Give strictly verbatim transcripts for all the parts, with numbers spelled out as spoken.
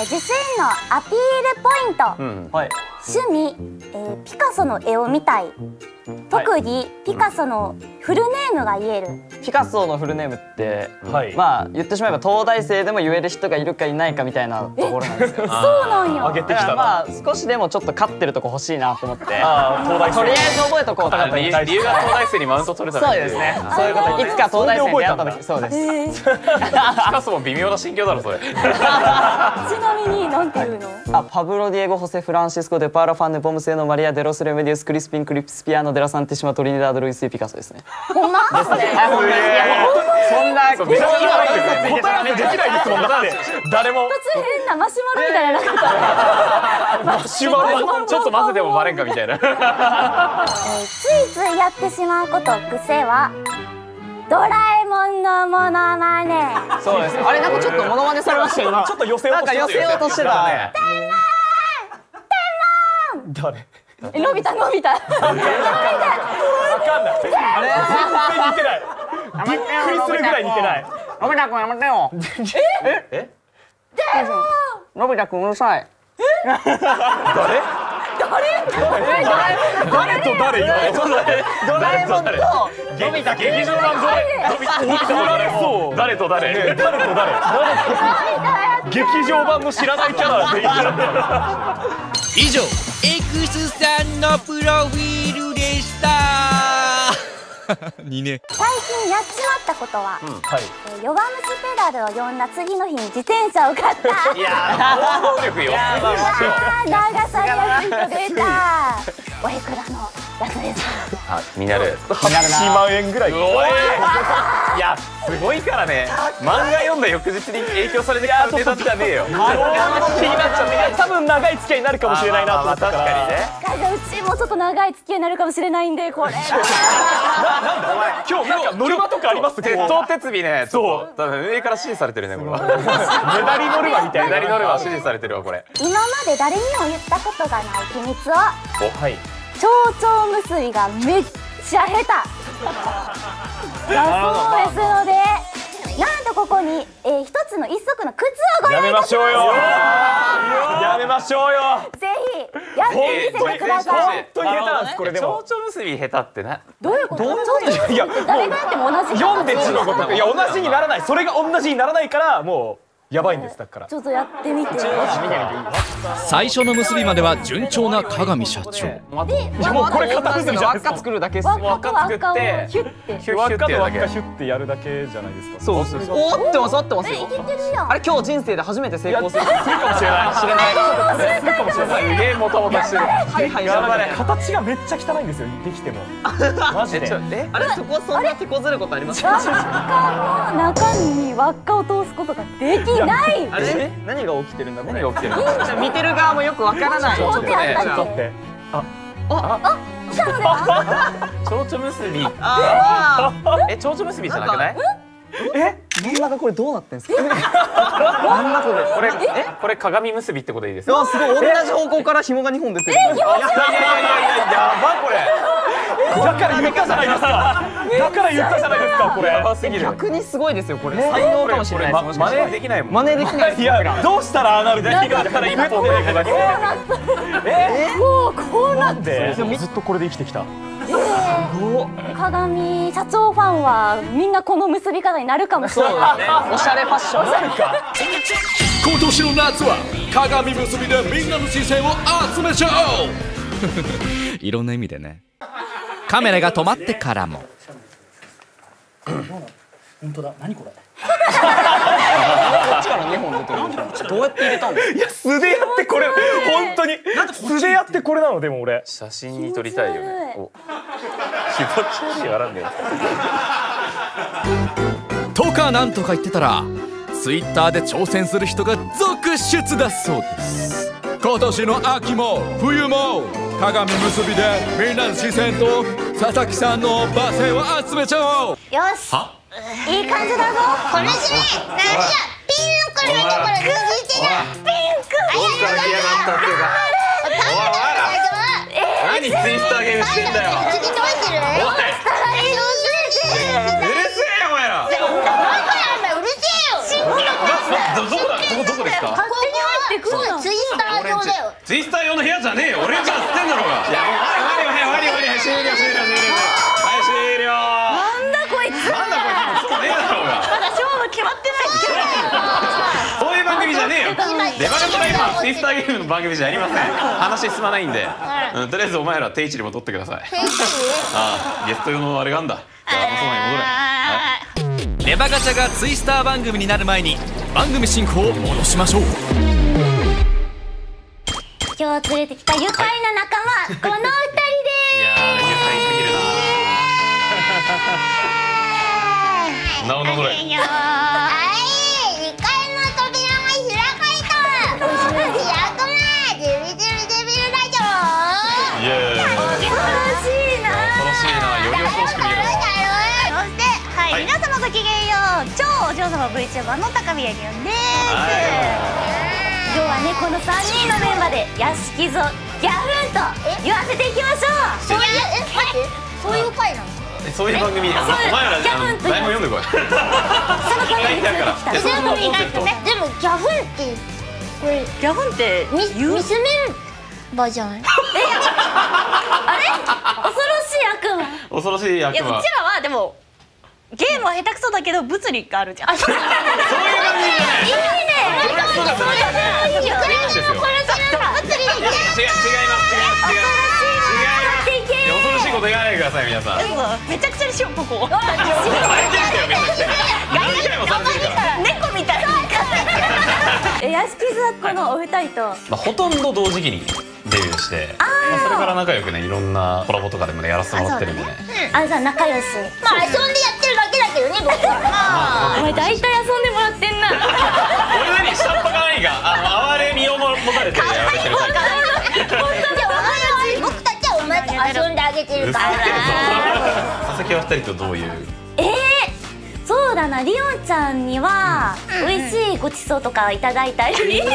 ー、自身のアピールポイント、うん、はい、趣味、えー、ピカソの絵を見たい、特技、はい、ピカソのフルネームが言える。 ピカソのフルネームって、はい、まあ言ってしまえば東大生でも言える人がいるかいないかみたいなところなんですよ。 そうなんや。 上げてきたな。まあ少しでもちょっと勝ってるとこ欲しいなと思って、あ東大生とりあえず覚えとこうと思って。理由が東大生にマウント取れたら。そうですね。そういうこと。いつか東大生に出会った時、そうです。ピカソも微妙な心境だろそれ。ちなみになんていうの？ あ、パブロ・ディエゴ・ホセ・フランシスコ・デ・パーラ・ファンネ・ポムセーノ・マリア・デロス・レメディウス・クリスピン・クリスピアーノ・デラ・サンティシマ・トリニダード・ルイス・ピカソですね。 ほんま？ ですね。そんな答え合わせできないですもん。だって誰も。 途中変なマシュマロみたいななかった。 マシュマロちょっと混ぜてもバレんかみたいな。ついついやってしまうこと癖はドラえもんのモノマネ。 そうです。あれなんかちょっとモノマネされましたよ。ちょっと寄せようとしてた。なんか寄せようとしてた。天文天文。誰？え、のび太のび太。わかんない。 あれ？全然似てない。びっくりするぐらい似てない。 のび太くんやめてよ。え？え？のび太くんうるさい。 誰？誰？誰と誰？ ドラえもんとのび太劇場版の誰と誰？誰と誰？ 劇場版の知らないキャラで以上 X さんのプロフィールでした。にね。 最近やっちまったことは、うん、はい、えー、ヨガムシペダルを呼んだ次の日に自転車を買った。 いやー、行動力よ。 長さ安いと出た。おいくらのやつですか？ あ、になる。 はちまんえんぐらい。 いや、すごいからね。漫画読んだ翌日に影響されて買うネタじゃねえよ。気になっちゃって。 多分長い付き合いになるかもしれないなと思ったから。 確かにね。 うちもちょっと長い付き合いになるかもしれないんで、これ。 今日なんかノルマとかあります？ 鉄頭鉄尾ね。そう。多分上から指示されてるねこれは。 メダリノルマみたいな。 メダリノルマ指示されてるわこれ。 今まで誰にも言ったことがない秘密を。 はい。 蝶々結びがめっちゃ下手だそうですので、なんとここに、えー、一つの一足の靴をご用意いたします。 やめましょうよ。やめましょうよ。 ぜひやってみてください。 本当に下手なんですこれでも。 蝶々結び下手ってな。 どういうこと？蝶々結びって誰がやっても同じ。 読んで字のこと。いや同じにならない。それが同じにならないからもう。やばいんですだから。 ちょっとやってみて。 最初の結びまでは順調な鏡社長。 で、 もうこれ片結びじゃないですか。 輪っか作るだけです。 輪っか作ってヒュッて。 輪っかと輪っかヒュッてやるだけじゃないですか。 そうそうそう。おーってます合ってますよ。 いけてるやん。 あれ今日人生で初めて成功する。 するかもしれない。知らない。するかもしれない。すげえもたもたしてる。 はいはい頑張れ。 形がめっちゃ汚いんですよ。できても。マジで。 えあれそこそんな手こずることあります？ 輪っかの中に輪っかを通すことができない。 あれ何が起きてるんだこれ。何が起きてるんだ。見てる側もよくわからない。ちょっとね。 ちょっとって。あああ。 蝶々結び。ああ。え蝶々結びじゃなくない？ え真ん中これどうなってんすか？真ん中でこれえこれ鏡結びってことでいいですか？あすごい同じ方向から紐がにほん出てる。いやいやいやいややばこれ。 だから言ったじゃないですか。だから言ったじゃないですかこれ。 やばすぎる。逆にすごいですよこれ。才能かもしれないです。 真似できないもん。 真似できない。 いやどうしたらああなるんですか。だから一本でこだけ。 えもうこうなって。 ずっとこれで生きてきた。 鏡社長ファンはみんなこの結び方になるかもしれない。 おしゃれファッション。 今年の夏は鏡結びでみんなの視線を集めちゃおう。いろんな意味でね。カメラが止まってからも。 本当だ。何これ。 こっちからにほん出てる。どうやって入れたんですか？ いや素でやってこれ本当に素でやってこれなのでも俺。 写真に撮りたいよね。気持ち悪い笑うんだよ。 とかなんとか言ってたらツイッターで挑戦する人が続出だそうです。今年の秋も冬も鏡結びでみんなの視線と佐々木さんの罵声を集めちゃおう。 よしいい感じだぞ。 これしねなんじゃピンクのところ続いてる。ピンクあやから来やがったっていうか。何ツイッターゲームしてんだよ。 次どうしてる？おい。うるせえよお前ら。 なんかやんだうるせえよ。 どこだどこどこですか？ 勝手に入っそうだ、ツイスター用だよ。 ツイスター用の部屋じゃねえよ。オレンジは吸ってんだろうが。いや、終わり終わり終わり終わり、終了終了終了。はい終了。 なんだこいつ。 なんだこいつ、そうねえだろうが。 まだ勝負決まってないですけど。 そういう番組じゃねえよ。デバルトライバーツイスターゲームの番組じゃありません。話進まないんで、うん、とりあえずお前ら定位置に戻ってください。ああ、ゲスト用のあれがあんだ。じゃあ、あのそばに戻れ。はい。 レバガチャがツイスター番組になる前に番組進行を戻しましょう。 今日連れてきた愉快な仲間、この二人です。 いやー、愉快すぎるな。名を名乗れ。 はい、にかいの扉が開かれた。開くな、デビデビデビルラジオ。 イエーイ。 恐ろしいな。 恐ろしいな。より恐ろしく見える。 そして、はい、皆様ごきげんよう。超お嬢様 VTuber の高宮りおんです。 今日はね、このさんにんのメンバーで屋敷ぞギャフンと言わせていきましょう。 そういう、え、待って、そういう回なの？ そういう番組、お前ら台本読んでこい。 その回に連れてきた。 で、そのコンセプト。 でもギャフンってこれギャフンってミスミスメンバーじゃない？ あれ？恐ろしい悪魔。 恐ろしい悪いや、うちら魔。 はでもゲームは下手くそだけど物理があるじゃん。 そういう番組じゃない。 いいね。 それはそうだ。それはいいよ。 ですよ。 これそれは物理で違う違います違います違います。恐ろしいこと言わないでください皆さん。 めちゃくちゃにしようここ。 最低だよめちゃくちゃ。何回もされてるから。 猫みたい。 え、屋敷座このお二人と。 まあほとんど同時期にデビューして、まあそれから仲良くねいろんなコラボとかでもねやらせてもらってるんでね。 あ、じゃあ仲良し。 まあ遊んでやってるだけだけどね、僕は。 お前大体遊んでもらってんな。 俺何下っ端が何かあの哀れみを持たれてやられてるタイプ。 僕たちはお前と遊んであげてるから。 佐々木は二人とどういう？ えー、そうだな、リオンちゃんには美味しいごちそうとかいただいたり。 マジかよ。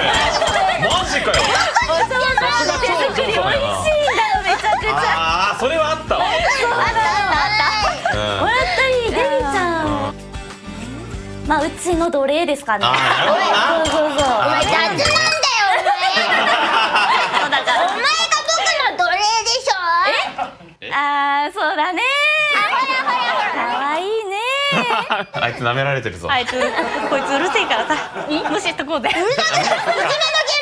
手作り美味しいんだよ、めちゃくちゃ。 ああ、それはあったわ。 そうあったあった。もらったり、デビちゃん。まあうちの奴隷ですかね。 あそうそうそう。 お前雑なんだよ、お前。 そうだから。 お前が僕の奴隷でしょ。 ああ、そうだね。可愛いね。 あいつ舐められてるぞ。 あいつこいつうるせえからさ、無視しとこうぜ。 うるさくて、いじめの現場発見で。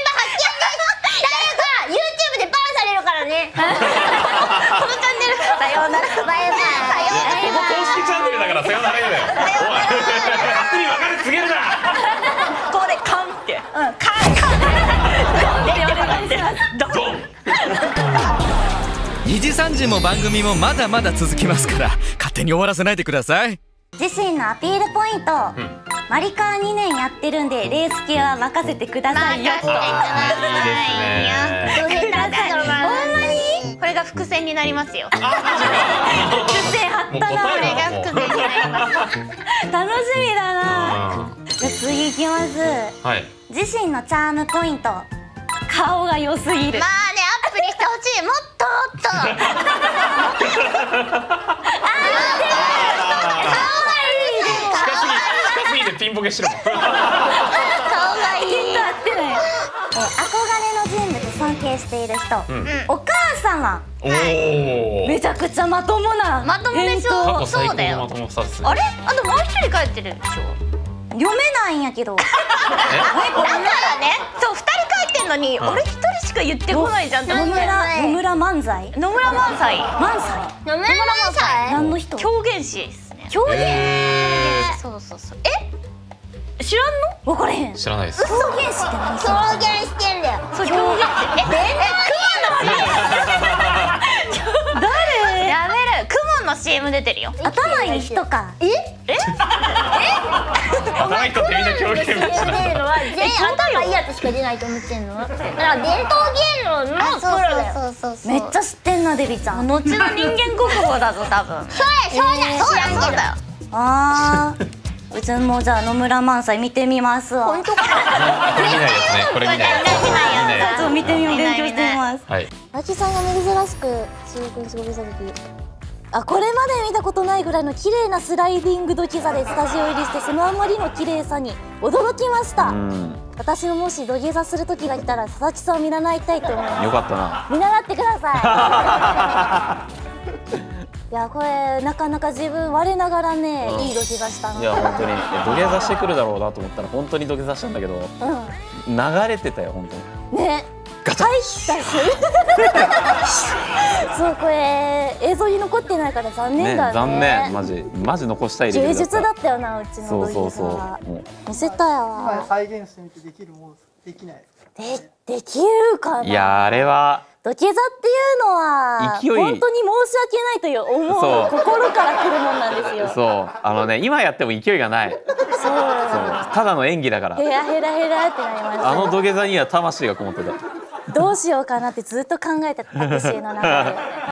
誰か YouTube でバンされるからね。このチャンネル。さようなら。バイバイ。さようなら。 公式チャンネルだからさよなら言うなよ。おい、勝手に別れ告げるな。 ここでカンって。うん、カンカン。ドン。ドン。 にじさんじも番組もまだまだ続きますから勝手に終わらせないでください。 自身のアピールポイント。マリカーにねんやってるんでレース系は任せてくださいよ。 任せてくださいよ。 ください。ほんまに？これが伏線になりますよ。 伏線張ったな。 これが伏線になります。 楽しみだな。じゃあ次いきます。 はい。 自身のチャームポイント。顔が良すぎる。 まあね、アップにしてほしい。もっともっと。あー、でも近すぎ近すぎてピンボケしてるもん。 顔がいい。 ピンと合ってない。え、憧れの人物、尊敬している人。お母様。 おお。 めちゃくちゃまともな。 まともでしょ。 過去最高そうだよ。 のまともさですね。 あれ？あともう一人帰ってるでしょ。 読めないんやけど。 だからね、そう二人帰ってんのに、俺一人しか言ってこないじゃんって思って。 野村野村漫才。 野村萬斎。 漫才。 野村萬斎。 何の人？ 狂言師ですね。 狂言。 そうそうそう。え？知らんの？ わからへん。 知らないです。 狂言師って何？ 狂言してんだよ。 そう狂言って。え？え？誰？やめる。クモンの シーエム 出てるよ。 頭いい人か。 え？ え？ 頭いい人ってみんな狂言師出るのは全員頭いいやつしか出ないと思ってんの？だから伝統芸能のプロだよ。そうそうそう。 めっちゃ知ってんな、デビちゃん。 後の人間国宝だぞ多分。 そうやそうやそうやそうだよ。 ああ。うちもじゃあ野村萬斎見てみますわ。 本当か。 これ見ないやつね。これ見ないやつ。見ないやちょっと見てみよう、勉強してみます。 つ。はい。 あきさんが珍しく収録にすごいさ時あ、これまで見たことないぐらいの綺麗なスライディング土下座でスタジオ入りして、そのあまりの綺麗さに驚きました。私ももし土下座する時が来たら佐々木さんを見習いたいと思います。 よかったな。 見習ってください。いや、これなかなか自分我ながらね、いい土下座したの。 いや本当に土下座してくるだろうなと思ったら本当に土下座したんだけど、流れてたよ本当に。 ね。入ったしそう、これ映像に残ってないから残念だね。 残念、マジマジ残したいレベル芸術だったよな、うちの土下座は。見せたよ。 再現してみてできるものできない。 でできるかな。 いや、あれは土下座っていうのは勢い本当に申し訳ないという思う心から来るもんなんですよ。 そう、あのね、今やっても勢いがない。そう、ただの演技だから。 ヘラヘラヘラってなりました。 あの土下座には魂がこもってた。 どうしようかなってずっと考えてた、タクシーの中で。